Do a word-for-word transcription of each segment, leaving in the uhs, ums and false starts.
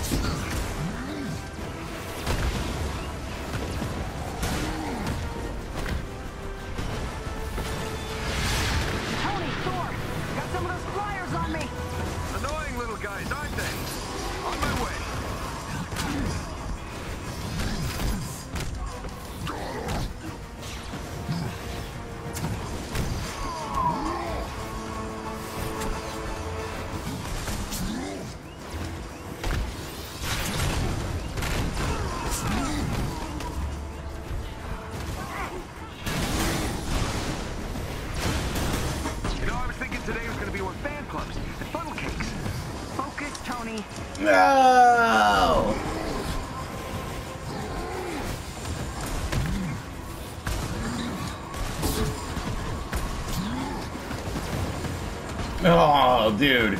Tony, Thor, got some of those flyers on me. Annoying little guys, aren't they? On my way. Today was going to be with fan clubs and funnel cakes. Focus, Tony. No! Oh, dude.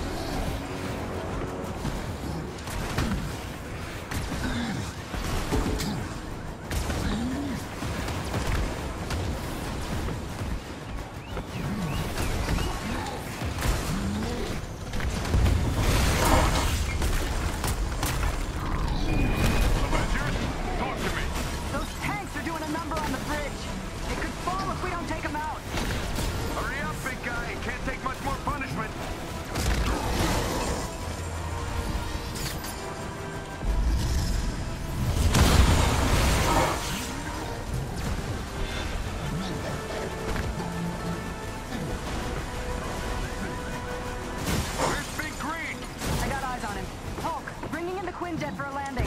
Quinjet for a landing.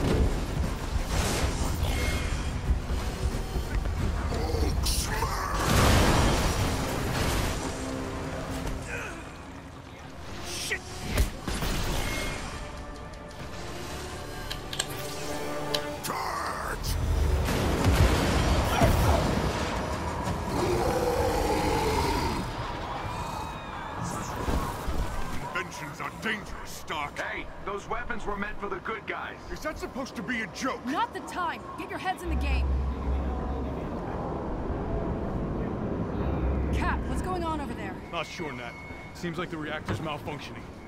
Shit! Charge! Inventions are dangerous, Stark. Hey, those weapons were meant for the good guys. Is that supposed to be a joke? Not the time. Get your heads in the game. Cap, what's going on over there? Not sure, Nat. Seems like the reactor's malfunctioning.